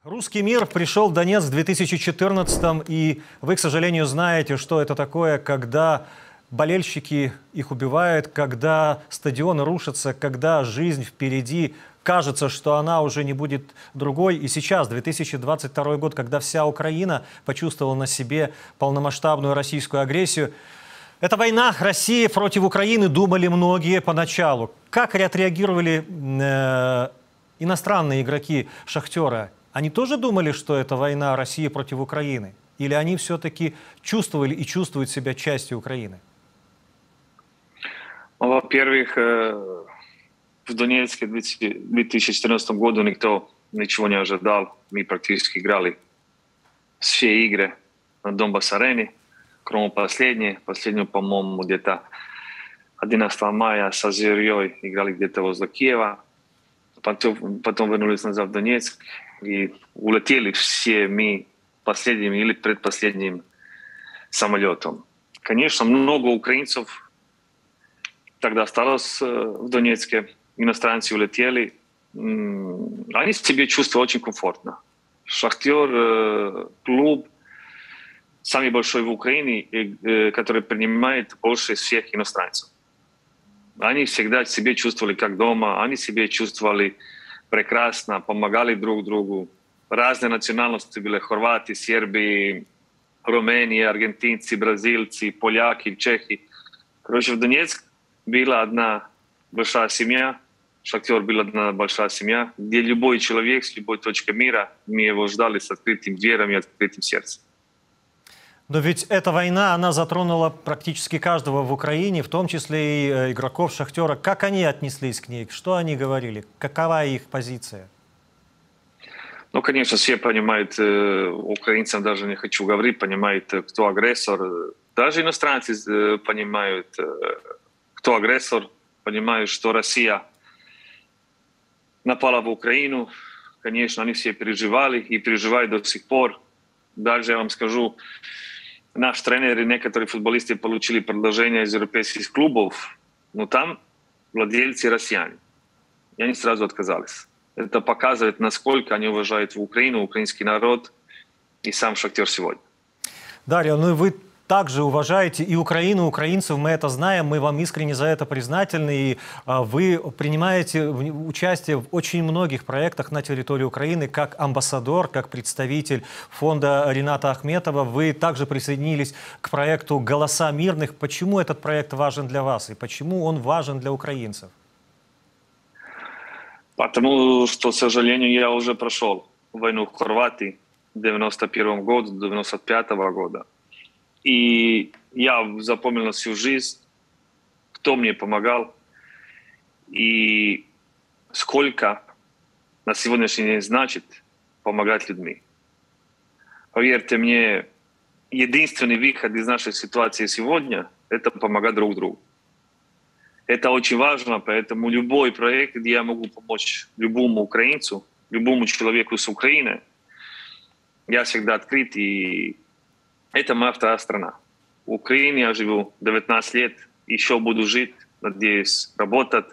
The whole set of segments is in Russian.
Русский мир пришел в Донецк в 2014-м, и вы, к сожалению, знаете, что это такое, когда болельщики их убивают, когда стадионы рушатся, когда жизнь впереди, кажется, что она уже не будет другой. И сейчас, 2022 год, когда вся Украина почувствовала на себе полномасштабную российскую агрессию, это война России против Украины, думали многие поначалу. Как отреагировали иностранные игроки «Шахтера»? Они тоже думали, что это война России против Украины? Или они все-таки чувствовали и чувствуют себя частью Украины? Во-первых, в Донецке в 2014 году никто ничего не ожидал. Мы практически играли все игры на Донбасс-арене, кроме последнюю, по-моему, где-то 11 мая с Азерьей играли где-то возле Киева. Потом вернулись назад в Донецк и улетели все мы последним или предпоследним самолетом. Конечно, много украинцев тогда осталось в Донецке, иностранцы улетели. Они себя чувствовали очень комфортно. «Шахтер» клуб самый большой в Украине, который принимает больше всех иностранцев. Они всегда себя чувствовали как дома, они себя чувствовали прекрасно, помогали друг другу. Разные национальности были: хорваты, сербы, румыни, аргентинцы, бразильцы, поляки, чехи. Короче, в Донецк была одна большая семья, «Шахтер» была одна большая семья, где любой человек с любой точки мира, мы его ждали с открытым дверями и открытым сердцем. Но ведь эта война, она затронула практически каждого в Украине, в том числе и игроков «Шахтера». Как они отнеслись к ней? Что они говорили? Какова их позиция? Ну, конечно, все понимают, украинцам даже не хочу говорить, понимают, кто агрессор. Даже иностранцы понимают, кто агрессор, понимают, что Россия напала в Украину. Конечно, они все переживали и переживают до сих пор. Даже я вам скажу, наш тренер и некоторые футболисты получили предложения из европейских клубов, но там владельцы россияне. И они сразу отказались. Это показывает, насколько они уважают Украину, украинский народ и сам «Шахтер» сегодня. Дарья, ну и вы также уважаете и Украину, и украинцев, мы это знаем, мы вам искренне за это признательны. И вы принимаете участие в очень многих проектах на территории Украины как амбассадор, как представитель фонда Рината Ахметова. Вы также присоединились к проекту «Голоса мирных». Почему этот проект важен для вас и почему он важен для украинцев? Потому что, к сожалению, я уже прошел войну в Хорватии в 91 году, 95 года. И я запомнил всю жизнь, кто мне помогал и сколько на сегодняшний день значит помогать людьми. Поверьте мне, единственный выход из нашей ситуации сегодня – это помогать друг другу. Это очень важно, поэтому любой проект, где я могу помочь любому украинцу, любому человеку с Украины, я всегда открыт, и это моя вторая страна. В Украине я живу 19 лет, еще буду жить, надеюсь, работать.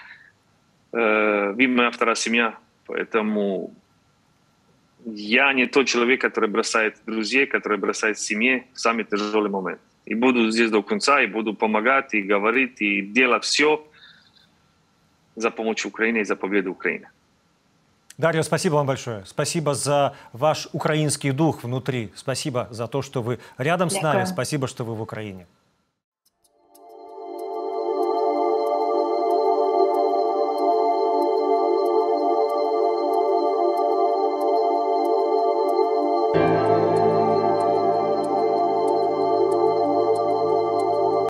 Вы моя вторая семья, поэтому я не тот человек, который бросает друзей, который бросает семье в самый тяжелый момент. И буду здесь до конца, и буду помогать, и говорить, и делать все за помощь Украине и за победу Украины. Дарья, спасибо вам большое. Спасибо за ваш украинский дух внутри. Спасибо за то, что вы рядом с нами. Спасибо, что вы в Украине.